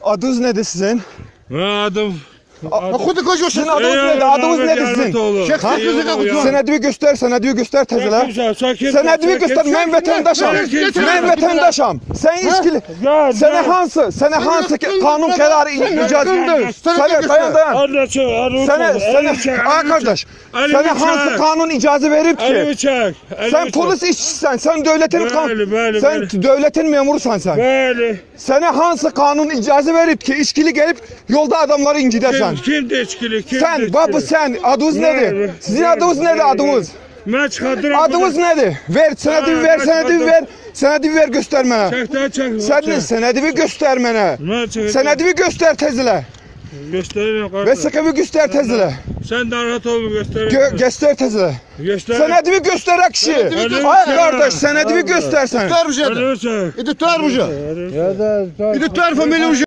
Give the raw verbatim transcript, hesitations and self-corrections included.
Adınız nedir sizin? Adım... Xudu koşuyor. Sizin adınız nedir? Adınız nedir sizin? Senedimi göster, senedimi göster tezeler. Senedimi göster, ben vatandaşam. Ben vatandaşam. Sen işkili. Sene hansı, sene hansı kanun kararı icazı. Sene dayan dayan. Sene, sene, aa kardeş. Sene hansı kanun icazı verip ki? Sen polis işçisən, sen devletin sen devletin memurusan sen. Sene hansı kanun icazı verip ki işkili gelip yolda adamları incidersen? Kim de içkili? Kim sen, de babu sen, adınız nedir? Sizin adınız nedir adınız? Ben çıkardıram. Adınız nedir? Ver, senedimi ver, senedimi ver. Senedimi ver göster mənə. Çək daha çək. Sen senedimi göster mənə. Senedimi göster tezilə. Gösteririm Ve kardeş. sıkımı göster tezilə. Sen de rahat ol gösteririm. Gö göster tezilə. Göster. Senedimi göster kişi. Ay kardeş, senedimi göstersen. Tutar bu şey. Hadi çek. İdi tutar bu şey. İdi tutar familya bu şey.